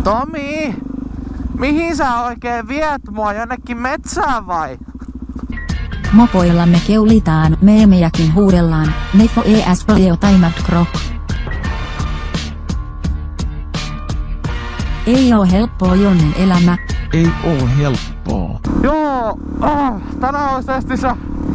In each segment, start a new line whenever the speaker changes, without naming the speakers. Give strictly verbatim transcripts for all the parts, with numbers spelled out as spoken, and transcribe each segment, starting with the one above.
Tomi! Mihin sä oikein viet mua? Jonnekin metsään vai?
Mopoilla me keulitaan, meemejäkin huudellaan, nefo es pleo taimatkro. Ei oo helppoa Jonnen elämä.
Ei oo helppoa.
Joo, ah, tänään olisi testissä,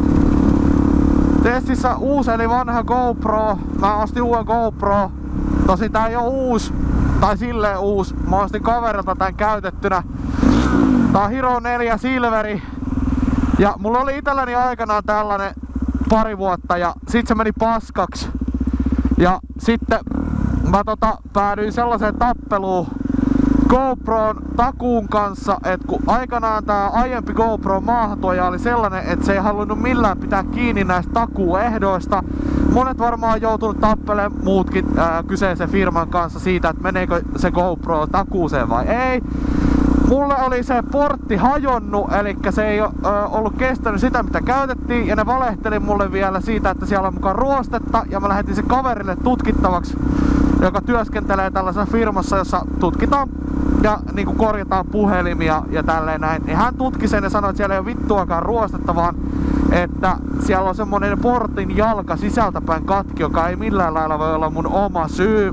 testissä uusi eli vanha GoPro. Mä ostin uuden GoPro. Tosi tää ei oo uusi, tai silleen uusi. Mä ostin kaverilta tän käytettynä. Tää on Hero neljä Silveri. Ja mulla oli itselläni aikanaan tällainen pari vuotta ja sit se meni paskaksi. Ja sitten mä tota päädyin sellaiseen tappeluun GoPron takuun kanssa, että kun aikanaan tää aiempi GoPro maahantuoja oli sellainen, että se ei halunnut millään pitää kiinni näistä takuehdoista. Monet varmaan on joutunut tappelemaan muutkin ää, kyseisen firman kanssa siitä, että meneekö se GoPro takuuseen vai ei. Mulle oli se portti hajonnut, eli se ei ö, ollut kestänyt sitä mitä käytettiin, ja ne valehteli mulle vielä siitä, että siellä on mukaan ruostetta, ja mä lähetin sen kaverille tutkittavaksi, joka työskentelee tällaisessa firmassa, jossa tutkitaan ja niin kuin korjataan puhelimia ja tälleen näin. Ja hän tutki sen ja sanoi, että siellä ei ole vittuakaan ruostetta, vaan että siellä on semmonen portin jalka sisältäpäin katki, joka ei millään lailla voi olla mun oma syy.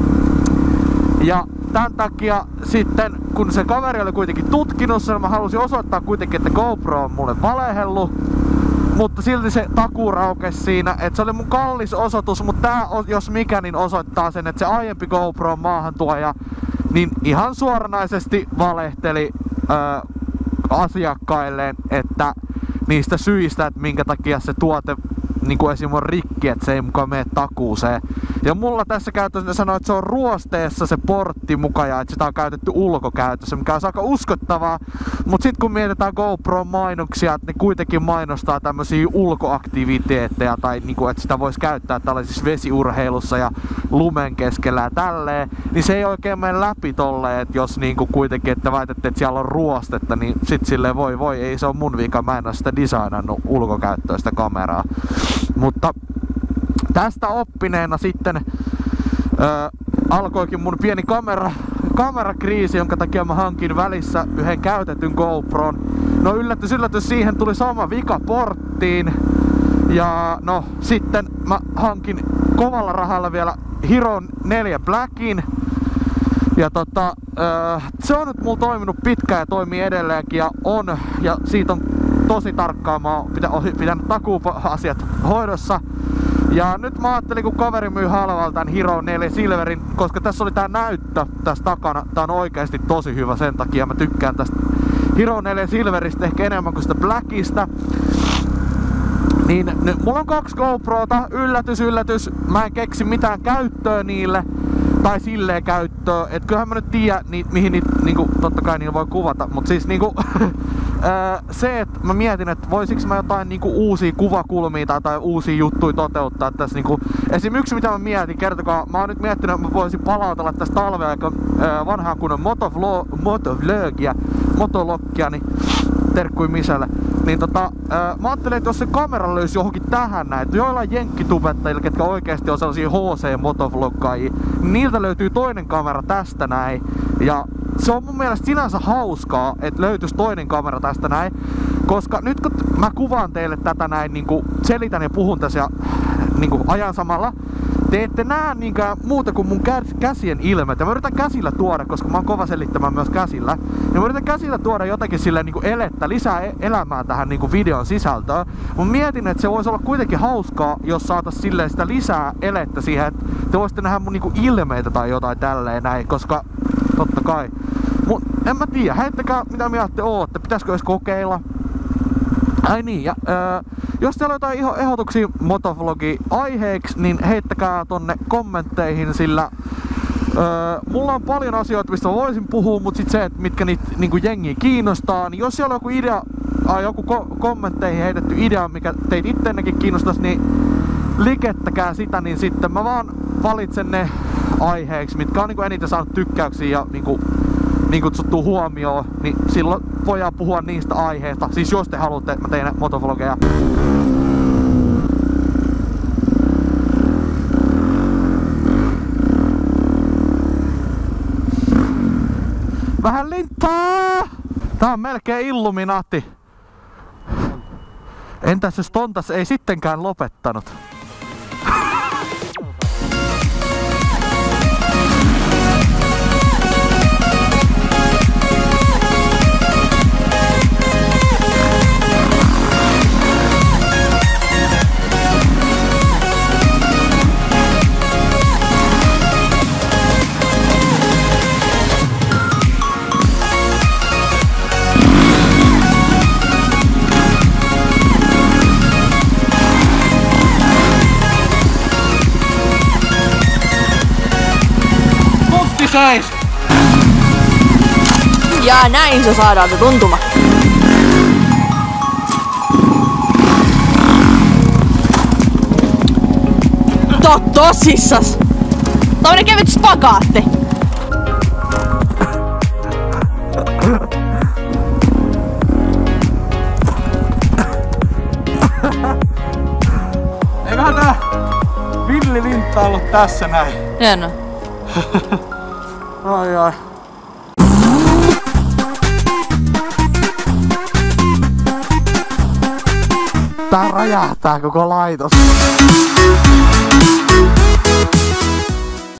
Ja tämän takia sitten, kun se kaveri oli kuitenkin tutkinut sen, mä halusin osoittaa kuitenkin, että GoPro on mulle valehellut. Mutta silti se takuu raukesi siinä, että se oli mun kallis osoitus, mutta tää, jos mikä, niin osoittaa sen, että se aiempi GoPro maahantuoja, niin ihan suoranaisesti valehteli ö, asiakkailleen, että niistä syistä, että minkä takia se tuote niin kuin esim. On rikki, että se ei mukaan mene takuuseen. Ja mulla tässä käytössä sanoi, että se on ruosteessa se portti mukaan ja että sitä on käytetty ulkokäytössä, mikä on aika uskottavaa. Mut sit kun mietitään GoPron mainoksia, että ne kuitenkin mainostaa tämmösiä ulkoaktiviteetteja tai niinku, että sitä voisi käyttää tällaisissa vesiurheilussa ja lumen keskellä ja tälleen, niin se ei oikein mene läpi tolleen, että jos niinku kuitenkin, että väitätte, että siellä on ruostetta, niin sit silleen voi voi, ei se on mun vika, mä en oo sitä designannut ulkokäyttöä sitä kameraa. Mutta tästä oppineena sitten ö, alkoikin mun pieni kamera, kamerakriisi, jonka takia mä hankin välissä yhden käytetyn GoPron. No yllätys, yllätys, siihen tuli sama vika porttiin. Ja no sitten mä hankin kovalla rahalla vielä Hero neljä Blackin. Ja tota, ö, se on nyt mulla toiminut pitkään ja toimii edelleenkin ja on, ja siitä on tosi tarkkaan, mä oon pitänyt takuuasiat hoidossa. Ja nyt mä ajattelin, kun kaveri myy halvalla tän Hero neljä Silverin, koska tässä oli tää näyttö tässä takana, tää on oikeasti tosi hyvä, sen takia mä tykkään tästä Hero neljä Silveristä ehkä enemmän kuin sitä Blackista. Niin nyt mulla on kaksi GoProta, yllätys yllätys, mä en keksi mitään käyttöä niille. Tai silleen käyttöä, et kyllähän mä nyt tiedän, ni, mihin niitä, niinku, totta kai niillä voi kuvata, mut siis niinku, se, että mä mietin, että voisiks mä jotain niinku uusia kuvakulmia tai, tai uusia juttuja toteuttaa tässä niinku, esim. Yksi mitä mä mietin, kertokaa, mä oon nyt miettinyt, että mä voisin palautella tästä talvea vanhaan kunnon motovlo- motovlogia, motologgia, niin terkkui Miselle. Niin tota, ää, mä ajattelin, että jos se kamera löysi johonkin tähän näin, että joillain jenkkitubettajilla, ketkä oikeesti on sellaisia H C-motovloggaajia, niin niiltä löytyy toinen kamera tästä näin. Ja se on mun mielestä sinänsä hauskaa, että löytyisi toinen kamera tästä näin. Koska nyt kun mä kuvaan teille tätä näin, niinku selitän ja puhun tässä ja niinku ajan samalla, te ette näe niinkään muuta kuin mun käsien ilmet. Ja mä yritän käsillä tuoda, koska mä oon kova selittämään myös käsillä. Ja mä yritän käsillä tuoda jotakin silleen niinku elettä, lisää elämää tähän niinku videon sisältöön. Mä mietin, että se voisi olla kuitenkin hauskaa, jos saatais silleen sitä lisää elettä siihen, että te voisitte nähdä mun niinku ilmeitä tai jotain tälleen näin, koska totta kai. Mut en mä tiedä, heittäkää mitä mieltä te ootte, pitäisikö edes kokeilla? Ai niin, ja öö, jos teillä on jotain iho ehdotuksia motovlogi aiheeksi, niin heittäkää tonne kommentteihin, sillä öö, mulla on paljon asioita, mistä mä voisin puhua, mutta sit se, että mitkä niitä niinku jengiä kiinnostaa, niin jos siellä on joku idea, äh, joku ko kommentteihin heitetty idea, mikä teitä itteennäkin kiinnostaisi, niin likettäkää sitä, niin sitten mä vaan valitsen ne aiheeksi, mitkä on niinku eniten saanut tykkäyksiä ja niinku niin kutsuttua huomioon, niin silloin voidaan puhua niistä aiheista. Siis jos te haluatte, että mä teen motovlogeja. Pintaa! Tää on melkein Illuminaatti. Entäs jos tontas ei sittenkään lopettanut? Seis.
Ja näin se saadaan se tuntuma. Tää on tosissas. Tämmönen kevyt spagaatti.
Eiköhän tää villilintta ollut tässä näin.
Hienoa.
Ai ai. Tää räjähtää koko laitos.